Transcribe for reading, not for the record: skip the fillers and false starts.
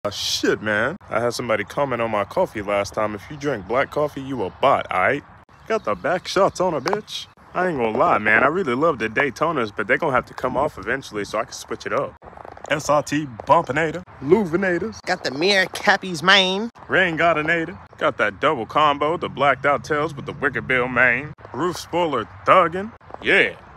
Shit, man. I had somebody comment on my coffee last time. If you drink black coffee, you a bot, aight? Got the back shots on a bitch. I ain't gonna lie, man. I really love the Daytonas, but they gonna have to come off eventually so I can switch it up. SRT Bumpinator, Luvinators. Got the mirror cappies, man. Rain Gardenator. Got that double combo, the blacked out tails with the Wicked Bill mane. Roof spoiler thuggin'. Yeah.